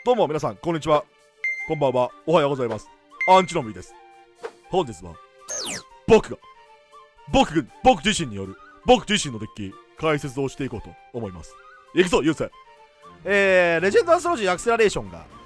どうも皆さんこんにちは、こんばんは、おはようございます。アンチノミーです。本日は僕自身による僕自身のデッキ解説をしていこうと思います。いくぞゆうせ。レジェンドアストロジーアクセラレーションが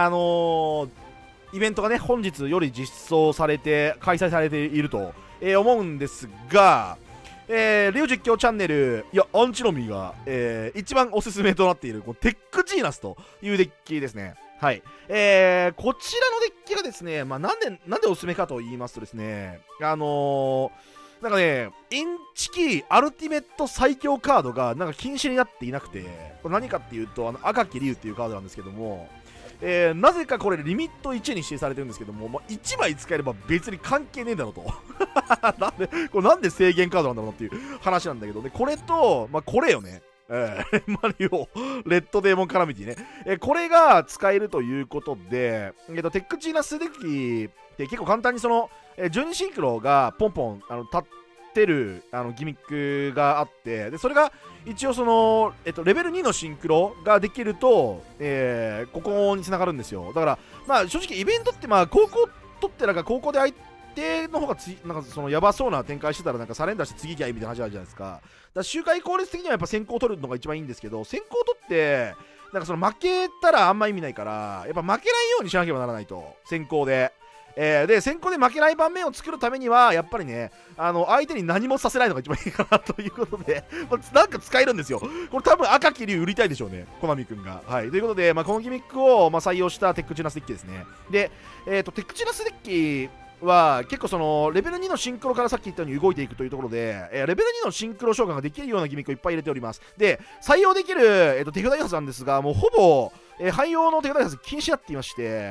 イベントがね本日より実装されて開催されていると、思うんですが、リオ実況チャンネルアンチノミーが、一番おすすめとなっているこのテックジーナスというデッキですね。はい、こちらのデッキがですね、なんでおすすめかと言いますとですね、なんかね、インチキーアルティメット最強カードがなんか禁止になっていなくて、これ何かっていうと赤木竜っていうカードなんですけども、なぜかこれリミット1に指定されてるんですけども、1枚使えれば別に関係ねえだろうとなんで制限カードなんだろうなっていう話なんだけど、でこれと、これよね、マリオレッドデーモンカラミティね、これが使えるということで、テックチーナスデッキって結構簡単にその、12シンクロがポンポン立ってるギミックがあって、でそれが一応その、レベル2のシンクロができると、ここにつながるんですよ。だから正直イベントって高校取ってなんか高校で相手の方がなんかそのやばそうな展開してたらなんかサレンダーして次行きゃいいみたいな話あるじゃないですか。だから周回効率的にはやっぱ先行取るのが一番いいんですけど、先行取ってなんかその負けたらあんま意味ないから、やっぱ負けないようにしなければならないと、先行で。で先行で負けない盤面を作るためにはやっぱりね、相手に何もさせないのが一番いいかなということでなんか使えるんですよ。これ多分赤木竜売りたいでしょうね、コナミくんが。はい、ということで、このギミックを採用したテックチュナスデッキですね。で、テックチュナスデッキは結構そのレベル2のシンクロからさっき言ったように動いていくというところで、レベル2のシンクロ召喚ができるようなギミックをいっぱい入れております。で採用できる、手札発なんですが、もうほぼ、汎用の手札発禁止になっていまして、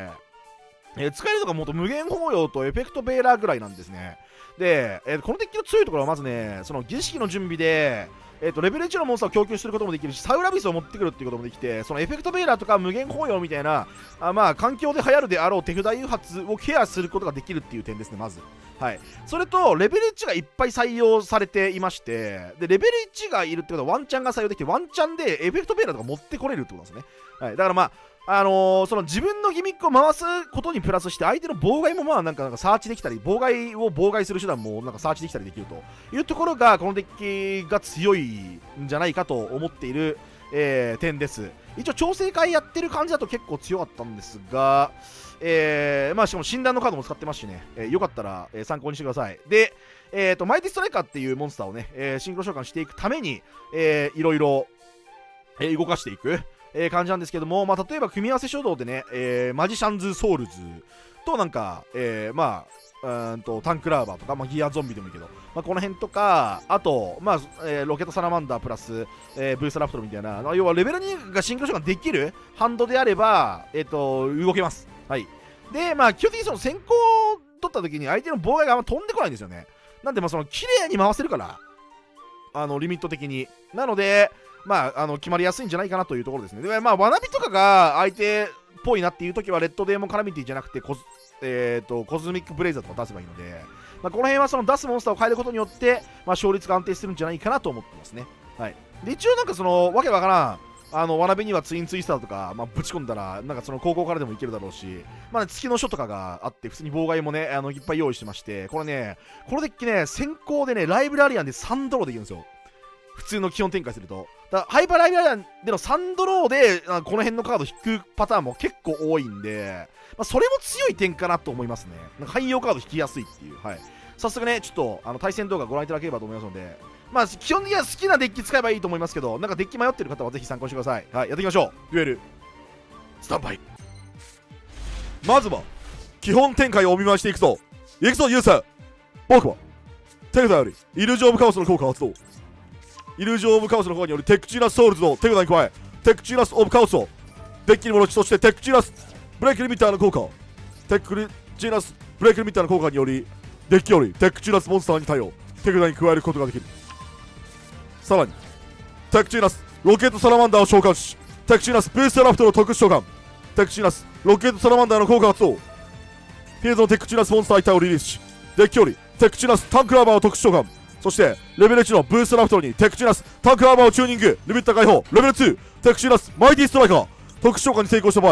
使えるのがもっと無限包容とエフェクトベーラーぐらいなんですね。で、このデッキの強いところはまずね、その儀式の準備で、レベル1のモンスターを供給することもできるし、サウラビスを持ってくるっていうこともできて、そのエフェクトベーラーとか無限包容みたいな環境で流行るであろう手札誘発をケアすることができるっていう点ですね、まず。はい、それとレベル1がいっぱい採用されていまして、でレベル1がいるってことはワンチャンが採用できて、ワンチャンでエフェクトベーラーとか持ってこれるってことですね。はい、だからその自分のギミックを回すことにプラスして相手の妨害もなんかサーチできたり、妨害を妨害する手段もなんかサーチできたりできるというところがこのデッキが強いんじゃないかと思っている、点です。一応調整会やってる感じだと結構強かったんですが、しかも診断のカードも使ってますしね、よかったら、参考にしてください。で、マイティストライカーっていうモンスターをね、シンクロ召喚していくために、いろいろ、動かしていく感じなんですけども、例えば組み合わせ書道でね、マジシャンズソウルズとなんか、タンクラーバーとか、ギアゾンビでもいいけど、この辺とか、あと、ロケットサラマンダープラス、ブーストラプトルみたいな、要はレベル2がシンクロ召喚できるハンドであれば、動けます。はい。で、基本的にその先行取った時に相手の妨害があんま飛んでこないんですよね。なんで、その綺麗に回せるから、リミット的に。なので、決まりやすいんじゃないかなというところですね。で、ワナビとかが相手っぽいなっていう時は、レッドデーモンカラミティじゃなくてコズミックブレイザーとか出せばいいので、この辺はその出すモンスターを変えることによって、勝率が安定するんじゃないかなと思ってますね。はい。で、一応なんかその、わけわからん、ワナビにはツインツイスターとか、ぶち込んだら、なんかその高校からでもいけるだろうし、月の書とかがあって、普通に妨害もね、いっぱい用意してまして、これね、このデッキね、先行でね、ライブラリアンで3ドローできるんですよ。普通の基本展開すると。だからハイパーライブラリアンでの3ドローでこの辺のカード引くパターンも結構多いんで、それも強い点かなと思いますね。なんか汎用カード引きやすいっていう。はい、早速ね、ちょっと対戦動画ご覧いただければと思いますので、基本的には好きなデッキ使えばいいと思いますけど、なんかデッキ迷ってる方はぜひ参考にしてください。はい、やっていきましょう。デュエルスタンバイ。まずは基本展開をお見舞いしていくぞ。いくぞユーサー。僕は手札よりイルージョン・オブ・カオスの効果を発動。イルージョン・オブ・カオスの効果によりテックチーナス・ソウルズの手札に加え、テックチーナス・オブ・カオスをデッキに戻し、そしてテックチーナス・ブレイクリミッターの効果、テックチーナス・ブレイクリミッターの効果によりデッキよりテックチーナスモンスターに対応、手札に加えることができる。さらにテックチーナスロケットサラマンダーを召喚し、テックチーナスブーストラフトの特殊召喚、テックチーナスロケットサラマンダーの効果発動。フィールドのテックチーナスモンスターに対応をリリースし、デッキよりテックチーナスタンクラーバーを特殊召喚、そしてレベル1のブーストラフトにテクチーナスタンクアーマーをチューニング、リミッター解放。レベル2テクチーナスマイティストライカー特殊召喚に成功した場合、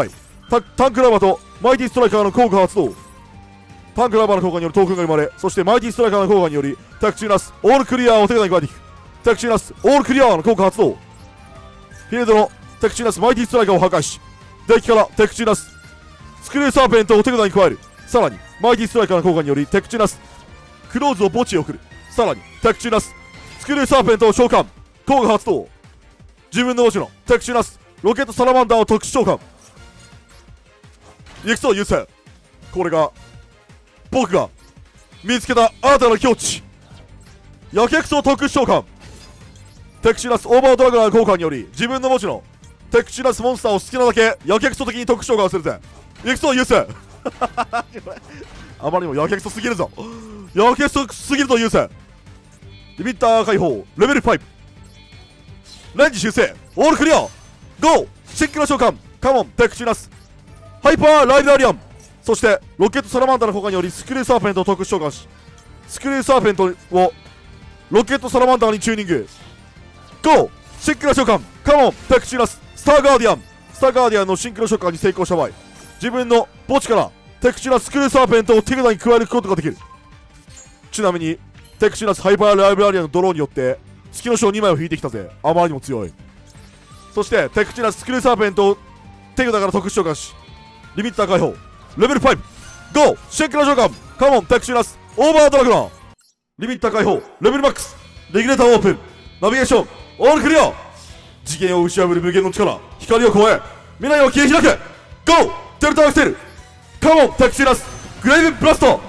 タンクラバーとマイティストライカーの効果発動。タンクラバーの効果によるトークンが生まれ、そしてマイティストライカーの効果により敵中ナスオールクリアーを手札に加えていく。敵中ナスオールクリアーの効果発動。フィールドの敵中ナスマイティストライカーを破壊し、デッキから敵中ナススクリューサーペントを手札に加える。さらにマイティストライカーの効果により敵中ナスクローズを墓地へ送る。さらに敵中ナススクリューサーペントを召喚。効果発動。自分の墓地の敵中ナスロケットサラマンダーを特殊召喚。行くぞ優勢。これが僕が見つけた新たな境地、やけくそ特殊召喚。テクシナスオーバードラグナー効果により自分の墓地のテクシナスモンスターを好きなだけやけくそ的に特殊召喚するぜ。行くぞ優勢。あまりにもやけくそすぎるぞ。やけくそすぎるぞ優勢。リミッター解放レベル5。レンジ修正オールクリア。ゴーシンクロ召喚カモンテクシナスハイパーライブラリアン。そしてロケットサラマンダーの効果によりスクリューサーペントを特殊召喚し、スクリューサーペントをロケットサラマンダーにチューニング。ゴーシンクロ召喚カモンテクシナススターガーディアン。スターガーディアンのシンクロ召喚に成功した場合、自分の墓地からテクシナススクリューサーペントを手札に加えることができる。ちなみにテクシナスハイパーライブラリアンのドローによって月の章2枚を引いてきたぜ。あまりにも強い。そしてテクシナススクリューサーペントを手札から特殊召喚し、リミッター解放レベル5。ゴーシンクロ召喚カモンテクシナスオーバードラグナー。リミッター解放レベルマックス。レギュレーターオープンナビゲーションオールクリア。次元を打ち破る無限の力、光を越え未来を切り開け。ゴーデルタアクセルカモンテクシナスグレイブブラスト。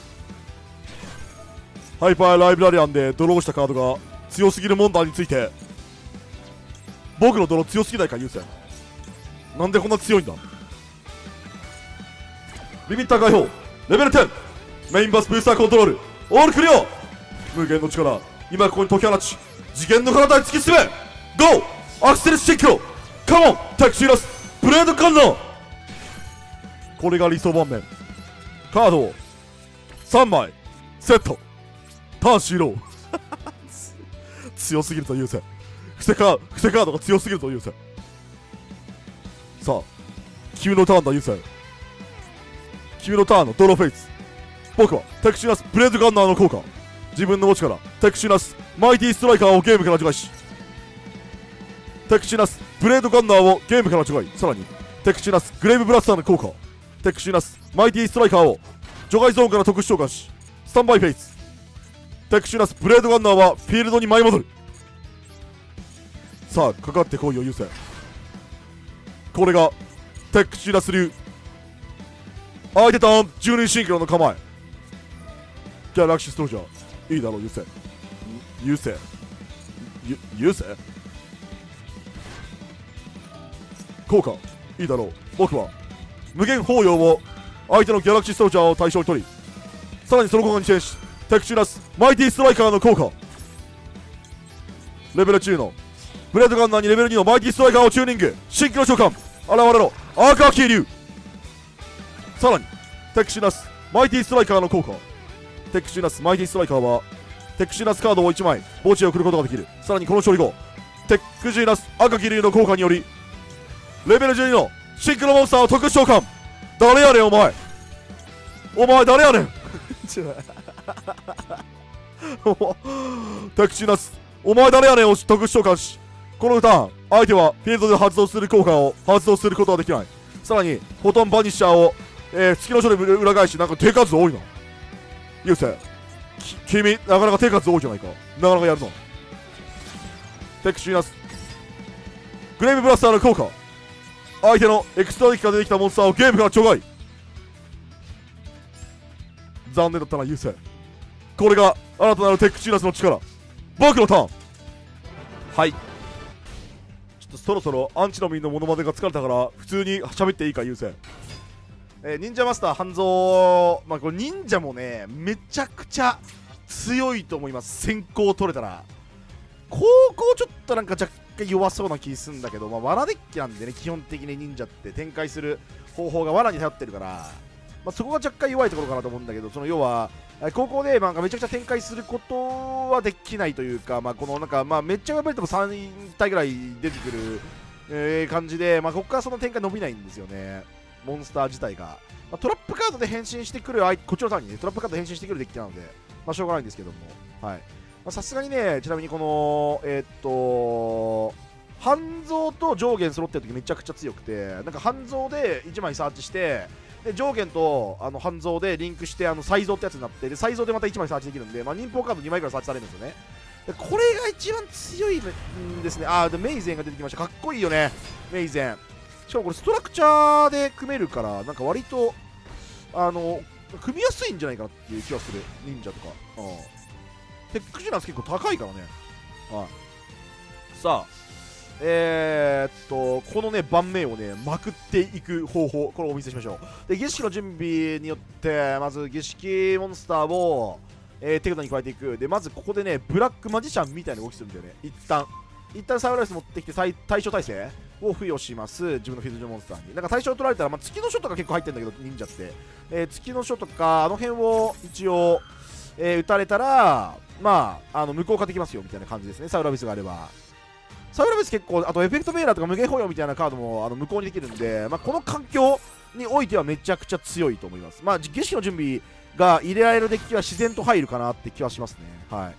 ハイパーライブラリアンでドローしたカードが強すぎるモンダーについて、僕のドロー強すぎないか優勢。なんでこんな強いんだ。リミッター解放レベル10。メインバスブースターコントロールオールクリア。無限の力今ここに解き放ち、次元の体に突き進め。ゴーアクセルシンクロカモンタクシーラスブレードガンナー。これが理想盤面。カードを3枚セット。ターンシーロー。強すぎると優勢。伏せカードが強すぎると優勢。さあ君のターンだ優勢。君のターンのドローフェイス。僕はテクシナスブレードガンナーの効果、自分の墓地からテクシナスマイティストライカーをゲームから除外し、テクシナスブレードガンナーをゲームから除外。さらにテクシナスグレイブブラスターの効果、テクシナスマイティストライカーを除外ゾーンから特殊召喚し、スタンバイフェイス。テクシナスブレードガンナーはフィールドに舞い戻る。さあかかってこいよ優勢。これがテクシナス流相手ターン10人シンクロの構え。ギャラクシーストロージャーいいだろう優勢。優勢効果いいだろう。僕は無限包容を相手のギャラクシーストロージャーを対象に取り、さらにその効果にチェンジし、テクシナスマイティストライカーの効果、レベル10のブレードガンナーにレベル2のマイティストライカーをチューニング。シンクロ召喚現れろアーカーキー流。さらにテクシナスマイティストライカーの効果、テクシナスマイティストライカーはテクシナスカードを1枚墓地へ送ることができる。さらにこの勝利後、テクシナス赤木流の効果によりレベル12のシンクロモンスターを特殊召喚。誰やねんお前誰やねん。テクシナスお前誰やねんを特殊召喚し、このターン相手はフィールドで発動する効果を発動することはできない。さらにフォトンバニッシャーを月の書で裏返し、なんか手数多いな優勢。君なかなか手数多いじゃないか。なかなかやるぞ。テクシナスグレイブブラスターの効果、相手のエクストラデッキから出てきたモンスターをゲームから除外。残念だったな優勢。これが新たなるテクシナスの力、僕のターン。はい、ちょっとそろそろアンチのミンのモノマネが疲れたから普通に喋っていいか優勢。忍者マスター半蔵、これ忍者もねめちゃくちゃ強いと思います。先行取れたら。高校ちょっとなんか若干弱そうな気するんだけど、罠デッキなんでね、基本的に忍者って展開する方法が罠に頼ってるから、そこが若干弱いところかなと思うんだけど、その要は高校でめちゃくちゃ展開することはできないというか、このなんかめっちゃ頑張っても3体ぐらい出てくる、感じで、ここからその展開伸びないんですよね。 モンスター自体が、トラップカードで変身してくる、こっちのターンにね、トラップカードで変身してくるデッキなので、しょうがないんですけども、はい。さすがにね、ちなみにこの、半蔵と上限揃ってる時めちゃくちゃ強くて、なんか半蔵で1枚サーチして、で上限と半蔵でリンクして才蔵ってやつになって、で才蔵でまた1枚サーチできるんで、忍法カード2枚からサーチされるんですよね。でこれが一番強いんですね。でメイゼンが出てきました。かっこいいよね、メイゼン。しかもこれストラクチャーで組めるから、なんか割と組みやすいんじゃないかなっていう気がする。忍者とかテックジュナス結構高いからね。さあこのね盤面をねまくっていく方法、これをお見せしましょう。で儀式の準備によってまず儀式モンスターを、手札に加えていく。でまずここでねブラックマジシャンみたいな動きするんだよね。一旦サイライス持ってきて対象耐性を付与します。自分のフィールドモンスターになんか対象取られたら、月の書とか結構入ってるんだけど忍者って、月の書とか辺を一応、打たれたら無効化できますよみたいな感じですね。サウラビスがあれば。サウラビス結構、あとエフェクトベーラーとか無限保養みたいなカードも無効にできるんで、この環境においてはめちゃくちゃ強いと思います。儀式の準備が入れられるデッキは自然と入るかなって気はしますね。はい。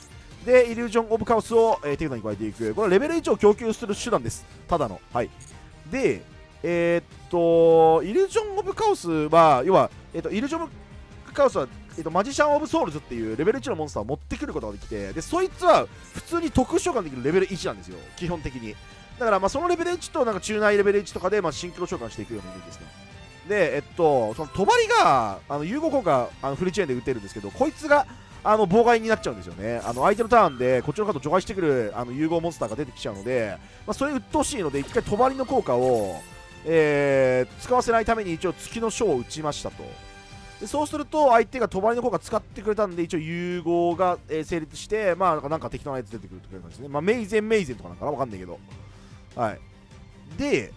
で、イリュージョン・オブ・カオスを、手札に加えていく。これはレベル1を供給する手段です。ただの。はい。で、イリュージョン・オブ・カオスは、要は、イリュージョン・オブ・カオスは、マジシャン・オブ・ソウルズっていうレベル1のモンスターを持ってくることができて、でそいつは普通に特殊召喚できるレベル1なんですよ、基本的に。だからそのレベル1となんか中内レベル1とかでシンクロ召喚していくようなイメージですね。で、その帳が融合効果フルチェーンで打てるんですけど、こいつが妨害になっちゃうんですよね。相手のターンでこっちのカード除外してくる融合モンスターが出てきちゃうので、それ鬱陶しいので一回帳の効果を、使わせないために一応月の書を打ちましたと。でそうすると相手が帳の効果使ってくれたんで、一応融合が、成立して、なんか適当なやつ出てくるという感じですね。メイゼンとかなんかな、わかんないけど。はい。で、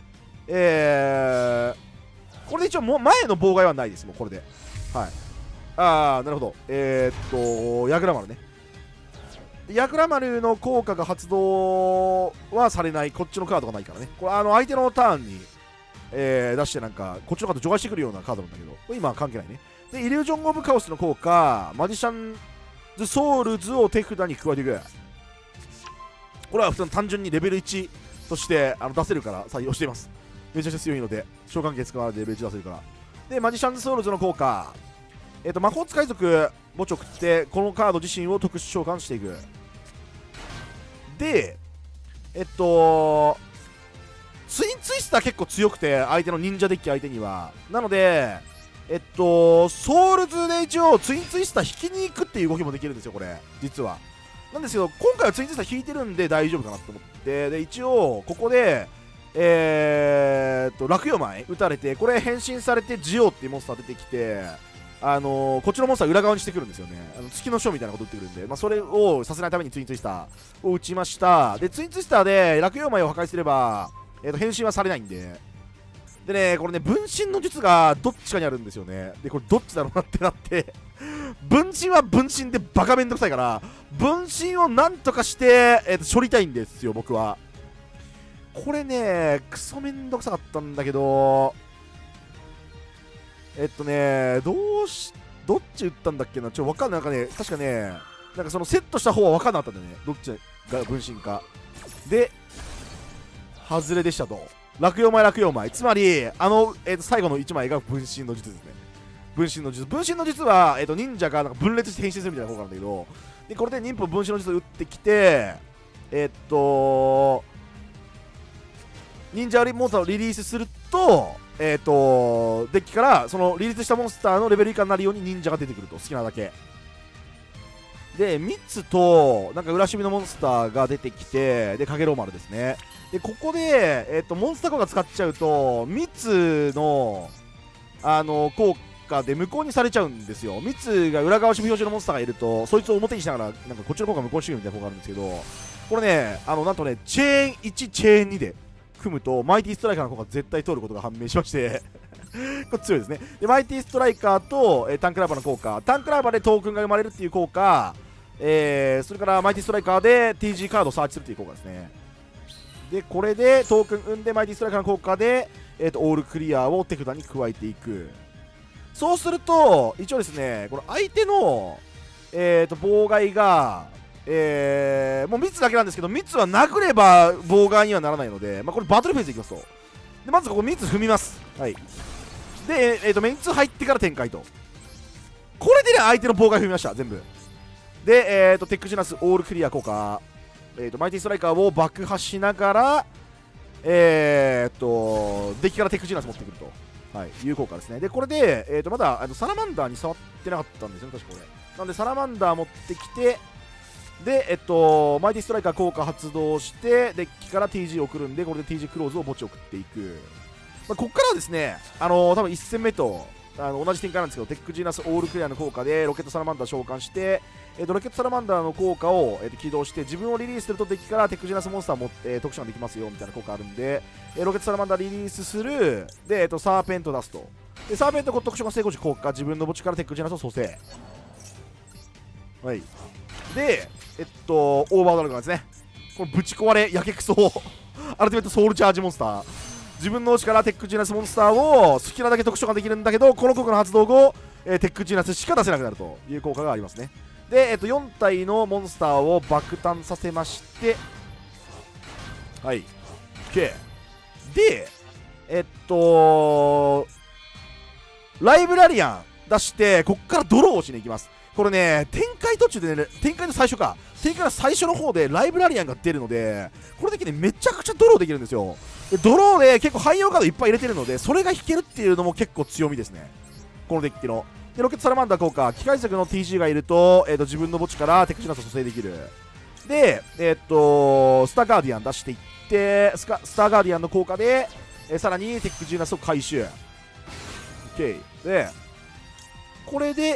これで一応前の妨害はないです、もうこれで。はい。なるほど。ヤグラマルね。ヤグラマルの効果が発動はされない、こっちのカードがないからね。これ相手のターンに、出してなんか、こっちのカード除外してくるようなカードなんだけど、これ今は関係ないね。で、イリュージョン・オブ・カオスの効果、マジシャンズ・ソウルズを手札に加えていく。これは普通に単純にレベル1として出せるから採用しています。めちゃくちゃ強いので、召喚機使われてレベル1出せるから。で、マジシャンズ・ソウルズの効果、魔法使い族墓直ってこのカード自身を特殊召喚していく。で、ツインツイスター結構強くて、相手の忍者デッキ相手には。なので、ソウルズで一応ツインツイスター引きに行くっていう動きもできるんですよ、これ。実は。なんですけど、今回はツインツイスター引いてるんで大丈夫かなと思って、で、一応、ここで、落葉前打たれて、これ変身されてジオっていうモンスター出てきて、こっちのモンスター裏側にしてくるんですよね。月の書みたいなこと打ってくるんで、それをさせないためにツインツイスターを打ちました。で、ツインツイスターで落葉前を破壊すれば、変身はされないんで。でね、これね、分身の術がどっちかにあるんですよね。で、これどっちだろうなってなって、分身は分身でバカめんどくさいから、分身をなんとかして、処理たいんですよ、僕は。これね、クソめんどくさかったんだけど、どっち打ったんだっけな、わかんない。なんかね、確かね、なんかそのセットした方はわかんなかったんだよね。どっちが分身か。で、外れでしたと。落葉前。つまり、最後の1枚が分身の術ですね。分身の術は、忍者がなんか分裂して変身するみたいな効果なんだけど、で、これで忍法分身の術を打ってきて、忍者モンスターをリリースすると、デッキからそのリリースしたモンスターのレベル以下になるように忍者が出てくると、好きなだけ。で、ミツと、なんか裏守備のモンスターが出てきて、で、かげろう丸ですね。で、ここで、モンスター効果使っちゃうと、ミツの、効果で無効にされちゃうんですよ。ミツが裏側守備表示のモンスターがいると、そいつを表にしながら、なんかこっちの効果無効にしてくるみたいな効果があるんですけど、これね、なんとね、チェーン1、チェーン2で組むと、マイティストライカーの効果絶対通ることが判明しましてこれ強いですね。で、マイティストライカーと、タンクラーバーの効果、タンクラーバーでトークンが生まれるっていう効果、それからマイティストライカーで TG カードをサーチするっていう効果ですね。で、これでトークン生んでマイティストライカーの効果で、 オールクリアを手札に加えていく。そうすると一応ですね、この相手の妨害がもう3つだけなんですけど、3つは殴れば妨害にはならないので、これバトルフェーズいきますと。でまずここ3つ踏みます。はい。で3つ入ってから展開と。これでね相手の妨害踏みました、全部で。テックジュナスオールクリア効果、マイティストライカーを爆破しながらデッキからテックジュナス持ってくると、はい、いう効果ですね。でこれで、まだサラマンダーに触ってなかったんですよね、確かこれ。なのでサラマンダー持ってきて、でマイティストライカー効果発動してデッキから TG を送るんで、これで TG クローズを墓地送っていく。ここからはですね、多分1戦目と同じ展開なんですけど、テックジーナスオールクリアの効果でロケットサラマンダー召喚して、ロケットサラマンダーの効果を、起動して自分をリリースするとデッキからテックジーナスモンスターも、特殊ができますよみたいな効果あるんで、ロケットサラマンダーリリースするで、サーペント出すと。でサーペント特殊が成功時効果、自分の墓地からテックジーナスを蘇生。はい。でオーバードラゴンですね。このぶち壊れやけくそアルティメットソウルチャージモンスター、自分の力テックジーナスモンスターを好きなだけ特殊ができるんだけど、この効果の発動後、テックジーナスしか出せなくなるという効果がありますね。で、4体のモンスターを爆誕させまして、はい OK でライブラリアン出して、こっからドローをしに行きます。これね、展開途中でね、展開の最初の方でライブラリアンが出るので、これだけねめちゃくちゃドローできるんですよ。でドローで結構汎用カードいっぱい入れてるので、それが引けるっていうのも結構強みですね、このデッキの。でロケットサラマンダー効果、機械族の TG がいると、自分の墓地からテックジナスを蘇生できる。でスターガーディアン出していって、スターガーディアンの効果で、さらにテックジナスを回収。 OK でこれで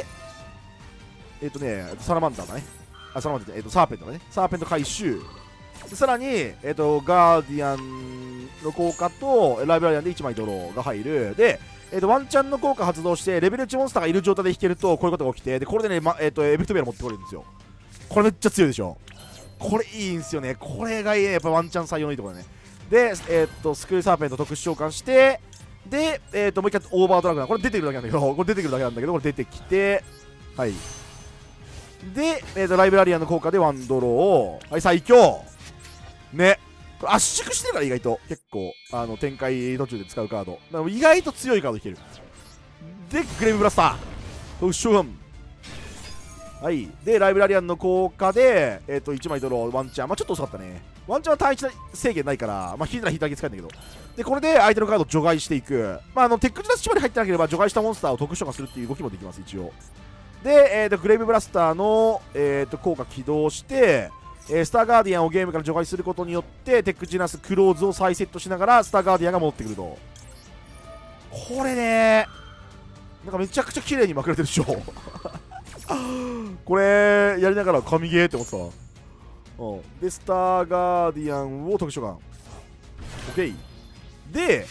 サラマンダーだね。サラマンダーサーペントだね。サーペント回収。でさらに、ガーディアンの効果とライブラリアンで1枚ドローが入る。で、ワンチャンの効果発動してレベル1モンスターがいる状態で引けるとこういうことが起きて、でこれでね、エフェクトベア持ってこれるんですよ。これめっちゃ強いでしょ。これいいんですよね。これがやっぱワンチャン採用のいいところだね。で、スクールサーペント特殊召喚して、で、もう一回オーバードラグナー、これ出てくるだけなんだけど、これ出てきて、はい。で、ライブラリアンの効果でワンドローを、はい、最強ね。これ圧縮してるから意外と結構展開途中で使うカードだから意外と強いカードいける。でグレーブブラスター特殊召喚、はい。でライブラリアンの効果で1枚ドローワンチャン、ちょっと遅かったね。ワンチャンは単一制限ないから、引いたら引いただけ使えるんだけど、でこれで相手のカードを除外していく。テックジナス縛り入ってなければ除外したモンスターを特殊召喚するっていう動きもできます一応。で、グレーブブラスターの、効果起動して、スターガーディアンをゲームから除外することによってテックジナスクローズを再セットしながらスターガーディアンが戻ってくると。これね、なんかめちゃくちゃ綺麗にまくれてるでしょこれやりながら神ゲーって思ってたわ。でスターガーディアンを特殊召喚 OK で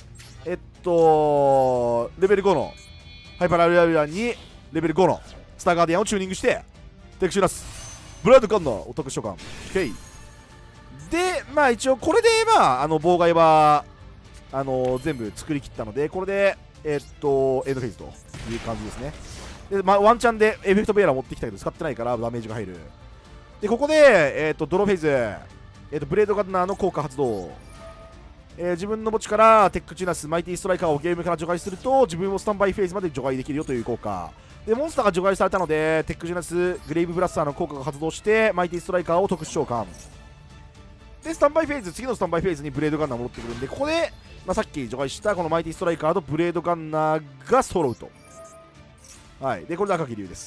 レベル5のハイパーライブラリアンにレベル5のスターガーディアンをチューニングしてテクシュラスブラッドガンナーを特殊召喚 OK で一応これで妨害は全部作り切ったので、これでエンドフェーズという感じですね。でワンチャンでエフェクトベアラー持ってきたけど使ってないからダメージが入る。でここでドローフェーズブレードガンナーの効果発動。自分の墓地からテックチュナスマイティストライカーをゲームから除外すると自分をスタンバイフェーズまで除外できるよという効果で、モンスターが除外されたのでテックチュナスグレイブブラスターの効果が発動してマイティストライカーを特殊召喚で、スタンバイフェーズ、次のスタンバイフェーズにブレードガンナー戻ってくるんで、ここで、さっき除外したこのマイティストライカーとブレードガンナーが揃うと。はい。でこれで赤木流です。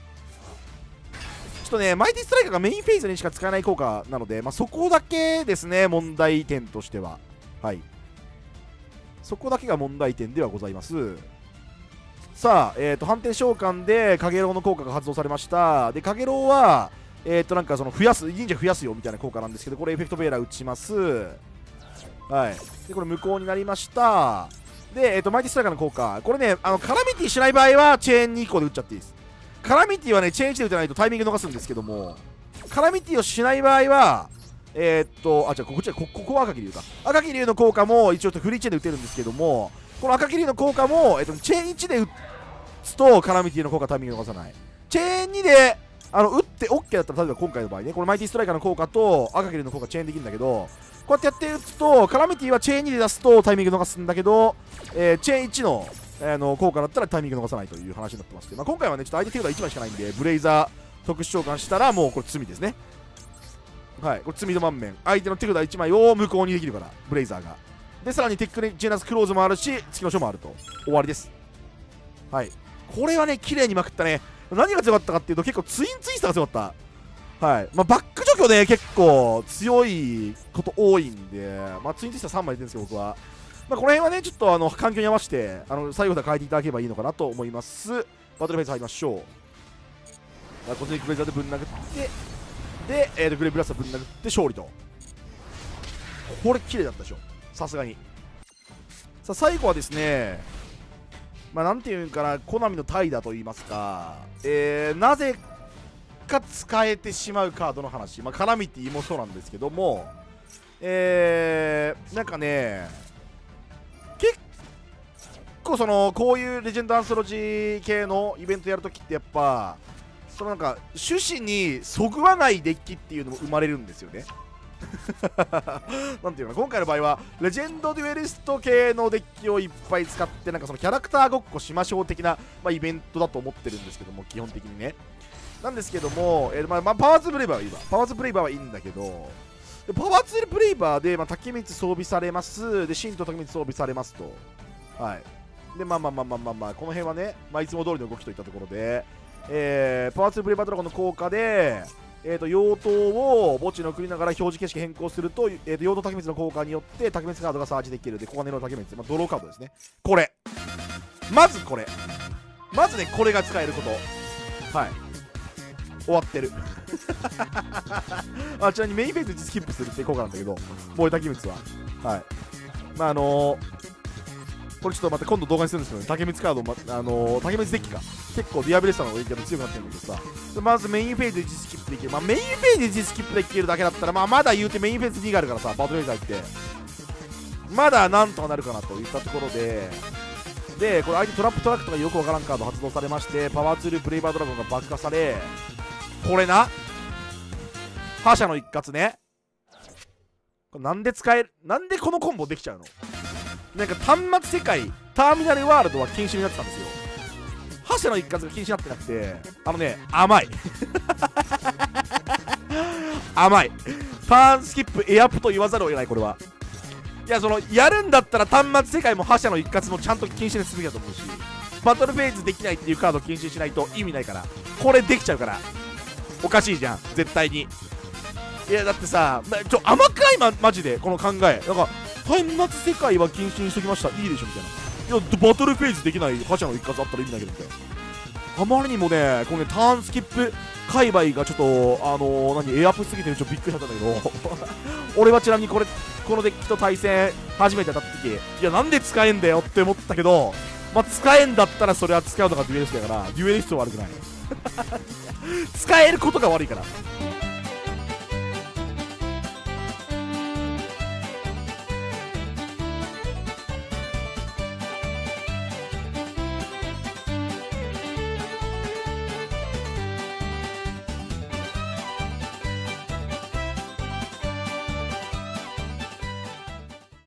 ちょっとねマイティストライカーがメインフェーズにしか使えない効果なので、そこだけですね問題点としては。はい、そこだけが問題点ではございます。さあ、反転召喚でカゲロウの効果が発動されました。でカゲロウはなんかその忍者増やすよみたいな効果なんですけど、これエフェクトベーラー打ちます。はい。でこれ無効になりました。でマイティストライカーの効果、これねカラミティしない場合はチェーン2個で打っちゃっていいです。カラミティはねチェーン1で打たないとタイミング逃すんですけども、カラミティをしない場合はじゃあこっちはここは赤木龍か。赤木龍の効果も一応フリーチェーンで打てるんですけども、この赤木龍の効果も、チェーン1で打つとカラミティの効果タイミング逃さない。チェーン2で打って OK だったら、例えば今回の場合ね、このマイティストライカーの効果と赤木龍の効果チェーンできるんだけど、こうやってやって打つとカラミティはチェーン2で出すとタイミング逃すんだけど、チェーン1の効果だったらタイミング逃さないという話になってまして、今回はねちょっと相手手札1枚しかないんで、ブレイザー特殊召喚したらもうこれ罪ですね。はい、これ罪の満面、相手の手札1枚を無効にできるから、ブレイザーが。でさらにテックジェナスクローズもあるし、月の書もあると。終わりです。はい、これはね綺麗にまくったね。何が強かったかっていうと、結構ツインツイスターが強かった。はい、バック除去ね結構強いこと多いんで、ツインツイスター3枚出てるんですけど、僕はこの辺はねちょっと環境に合わせて最後で変えていただければいいのかなと思います。バトルフェイス入りましょう。コズミックブレイザーでぶん殴って、で、グレーブラスターぶん殴って勝利と。これ綺麗だったでしょ、さすがに。さあ最後はですね、なんていうんかな、コナミの怠惰といいますか、なぜか使えてしまうカードの話、カラミティもそうなんですけども、なんかね、結構こういうレジェンドアンソロジー系のイベントやるときってやっぱなんか趣旨にそぐわないデッキっていうのも生まれるんですよね。なんていうの、今回の場合はレジェンドデュエリスト系のデッキをいっぱい使って、なんかキャラクターごっこしましょう的な、イベントだと思ってるんですけども、基本的にね。なんですけども、パワーツーブレイバーはいいわ。パワーツーブレイバーはいいんだけど、パワーツーブレイバーで、竹光装備されます。で、神と竹光装備されますと。はい。で、この辺はね、いつも通りの動きといったところで、パワーツーブレイバードラゴンの効果で、妖刀を墓地に送りながら表示景色変更すると、妖刀竹光の効果によって竹光カードがサーチできる。で、黄金の竹光、ドローカードですね。これ。まずこれ。まずね、これが使えること。はい。終わってる。ちなみにメインフェーズスキップするっていう効果なんだけど、防衛竹光は。はい。これちょっとまた今度動画にするんですけどね、竹光カード、竹光デッキが結構ディアブレスターの影響で強くなってるんだけどさ、まずメインフェーズで実スキップできる。メインフェーズで実スキップできるだけだったら、まだ言うてメインフェーズ2があるからさ、バトルフェイズ入って、まだなんとかなるかなといったところで、これ相手トラップトラックとかよくわからんカード発動されまして、パワーツールブレイバードラゴンが爆化され、これな、覇者の一括ね。これなんで使える、なんでこのコンボできちゃうの？なんか端末世界ターミナルワールドは禁止になってたんですよ。覇者の一括が禁止になってなくて、甘い。甘い。ターンスキップエアプと言わざるを得ない。これは、いや、やるんだったら端末世界も覇者の一括もちゃんと禁止にすべきだと思うし、バトルフェーズできないっていうカードを禁止しないと意味ないから。これできちゃうからおかしいじゃん、絶対に。いやだってさ、甘くない、マジでこの考え。なんか端末世界は禁止にしときました、いいでしょみたいな。いやバトルフェーズできない覇者の一括あったら意味ないけどみたいな。あまりにもね、このねターンスキップ界隈がちょっとエアップすぎてびっくりしちゃったんだけど俺はちなみにこのデッキと対戦初めて当たった時、いやなんで使えんだよって思ったけど、使えんだったらそれは使うのがデュエリストだから、デュエリストは悪くない。使えることが悪いから。